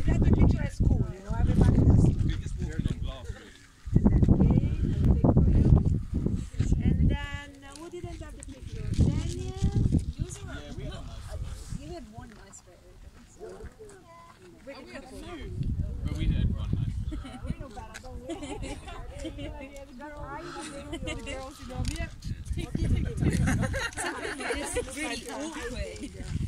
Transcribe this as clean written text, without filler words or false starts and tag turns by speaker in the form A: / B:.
A: That the picture at school, you know, everybody has seen it. And then, who didn't have the picture? Daniel? You had one nice photo.
B: We had a few, but we had one nice.
A: We know better, don't we? Girls, you know, me.
C: It's really awkward.